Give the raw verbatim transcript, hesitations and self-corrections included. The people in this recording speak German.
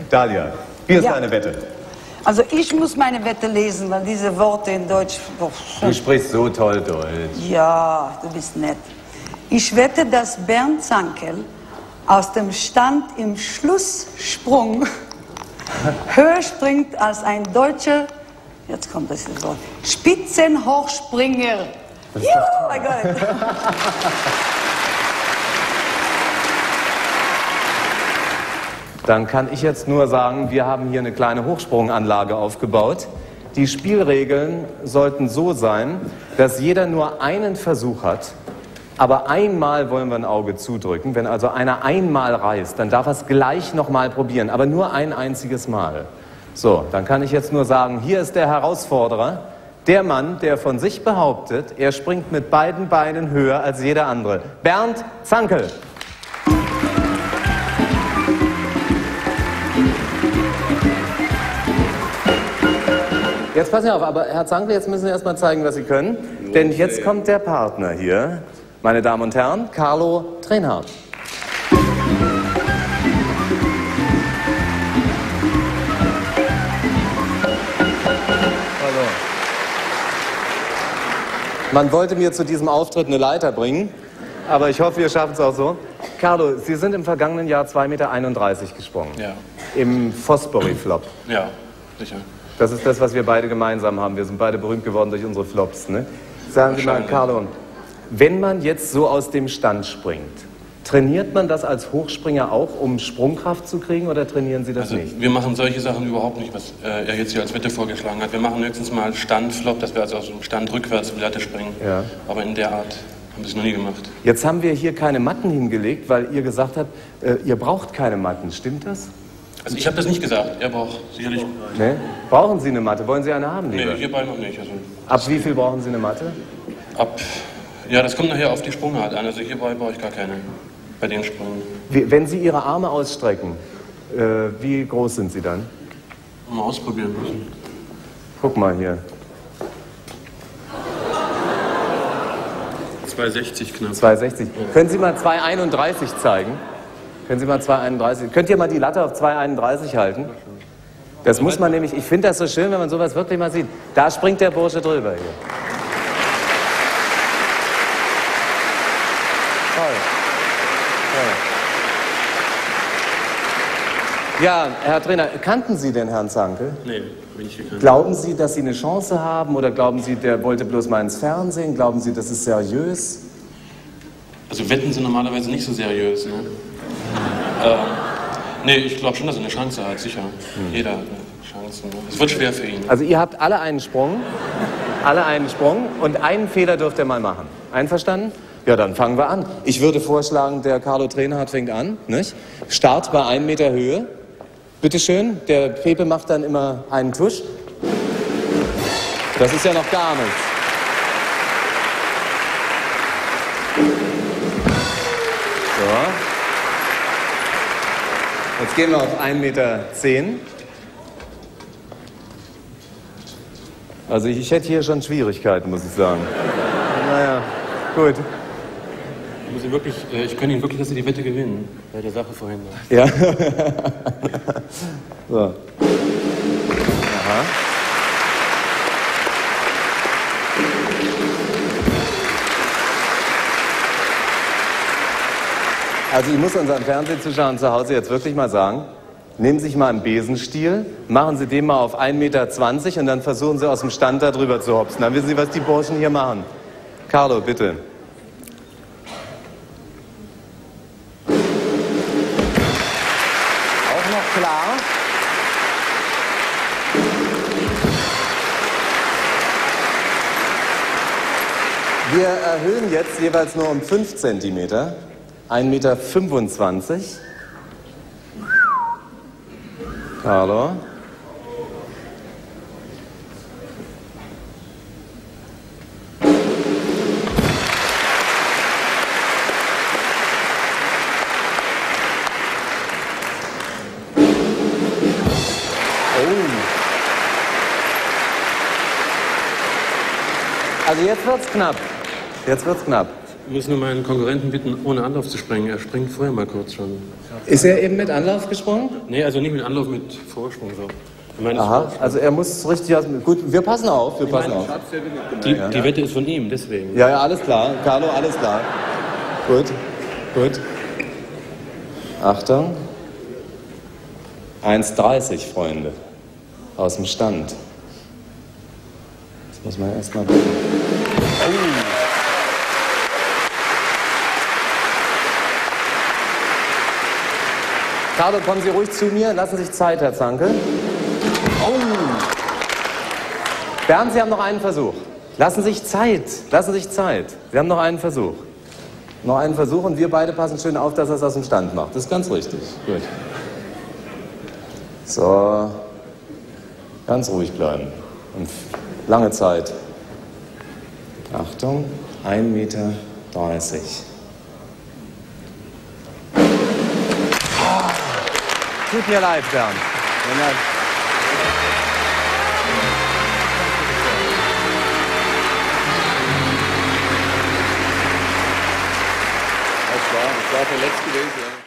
Dalia, hier ist Ja. deine Wette. Also ich muss meine Wette lesen, weil diese Worte in Deutsch... Oh, Du sprichst so toll Deutsch. ja, du bist nett. Ich wette, dass Bernd Zankel aus dem Stand im Schlusssprung höher springt als ein deutscher, jetzt kommt das Wort, Spitzenhochspringer. Ja, mein Gott. Dann kann ich jetzt nur sagen, wir haben hier eine kleine Hochsprunganlage aufgebaut. Die Spielregeln sollten so sein, dass jeder nur einen Versuch hat, aber einmal wollen wir ein Auge zudrücken. Wenn also einer einmal reißt, dann darf er es gleich nochmal probieren, aber nur ein einziges Mal. So, dann kann ich jetzt nur sagen, hier ist der Herausforderer, der Mann, der von sich behauptet, er springt mit beiden Beinen höher als jeder andere. Bernd Zankel. Jetzt passen Sie auf, aber Herr Zankel, jetzt müssen Sie erst mal zeigen, was Sie können. Denn jetzt kommt der Partner hier. Meine Damen und Herren, Carlo Trenhardt. Also. Man wollte mir zu diesem Auftritt eine Leiter bringen, aber ich hoffe, wir schaffen es auch so. Carlo, Sie sind im vergangenen Jahr zwei Meter einunddreißig gesprungen. Ja. Im Fosbury-Flop. Ja, sicher. Das ist das, was wir beide gemeinsam haben. Wir sind beide berühmt geworden durch unsere Flops, ne? Sagen Sie mal, Carlo, wenn man jetzt so aus dem Stand springt, trainiert man das als Hochspringer auch, um Sprungkraft zu kriegen, oder trainieren Sie das Also, nicht? wir machen solche Sachen überhaupt nicht, was äh, er jetzt hier als Wette vorgeschlagen hat. Wir machen höchstens mal Standflop, dass wir also aus dem Stand rückwärts die Latte springen. Ja. Aber in der Art haben wir es noch nie gemacht. Jetzt haben wir hier keine Matten hingelegt, weil ihr gesagt habt, äh, ihr braucht keine Matten. Stimmt das? Also ich habe das nicht gesagt. Er braucht sicherlich... Ne? Brauchen Sie eine Matte? Wollen Sie eine haben, lieber? Nee, hierbei noch nicht. Also, Ab wie viel brauchen Sie eine Matte? ab... Ja, das kommt nachher auf die Sprungart an. Also hierbei brauche ich gar keine. Bei den Sprüngen. Wie, wenn Sie Ihre Arme ausstrecken, äh, wie groß sind sie dann? Mal ausprobieren müssen. Guck mal hier. zwei sechzig knapp. zwei sechzig. Können Sie mal zwei einunddreißig zeigen? Können Sie mal zwei einunddreißig? Könnt ihr mal die Latte auf zwei einunddreißig halten? Das muss man nämlich, ich finde das so schön, wenn man sowas wirklich mal sieht. Da springt der Bursche drüber hier. Toll. Toll. Ja, Herr Trainer, kannten Sie den Herrn Zankel? Nee, bin ich gekannt. Glauben Sie, dass Sie eine Chance haben, oder glauben Sie, der wollte bloß mal ins Fernsehen? Glauben Sie, das ist seriös? Also Wetten sind normalerweise nicht so seriös, ne? ähm, nee, ich glaube schon, dass er eine Chance hat, sicher. Hm. Jeder hat eine Chance. Ne? Es wird schwer für ihn. Also ihr habt alle einen Sprung, alle einen Sprung und einen Fehler dürft ihr mal machen. Einverstanden? Ja, dann fangen wir an. Ich würde vorschlagen, der Carlo Trenhardt fängt an, nicht? Start bei einem Meter Höhe. Bitte schön, der Pepe macht dann immer einen Tusch. Das ist ja noch gar nichts. So. Jetzt gehen wir auf einen Meter zehn. Also ich, ich hätte hier schon Schwierigkeiten, muss ich sagen. Naja, gut. Ich, muss ihn wirklich, äh, ich kann ihn wirklich, dass sie die Wette gewinnen, bei der Sache vorhin. Ja. So. Aha. Also ich muss unseren Fernsehzuschauern zu Hause jetzt wirklich mal sagen, nehmen Sie sich mal einen Besenstiel, machen Sie den mal auf ein Meter zwanzig und dann versuchen Sie aus dem Stand da drüber zu hopsen. Dann wissen Sie, was die Burschen hier machen. Carlo, bitte. Auch noch klar. Wir erhöhen jetzt jeweils nur um fünf Zentimeter. ein Meter fünfundzwanzig. Carlo. Also jetzt wird's knapp. Jetzt wird's knapp. muss nur meinen Konkurrenten bitten, ohne Anlauf zu springen. Er springt vorher mal kurz schon. Ist er eben mit Anlauf gesprungen? Nee, also nicht mit Anlauf, mit Vorsprung so. Ich meine, Aha, also er muss richtig... Gut, wir passen auf, wir passen auf. Die, die Wette ist von ihm, deswegen. Ja, ja, alles klar. Carlo, alles klar. Gut, gut. Achtung. eins dreißig, Freunde. Aus dem Stand. Das muss man erstmal... Oh. Carlo, kommen Sie ruhig zu mir. Lassen Sie sich Zeit, Herr Zankel. Oh. Bernd, Sie haben noch einen Versuch. Lassen Sie sich Zeit. Lassen Sie sich Zeit. Sie haben noch einen Versuch. Noch einen Versuch und wir beide passen schön auf, dass er es aus dem Stand macht. Das ist ganz richtig. Gut. So. Ganz ruhig bleiben. Und lange Zeit. Achtung. ein Meter dreißig. Tut mir leid, Bernd. Das war, das war verletzt gewesen. Ja.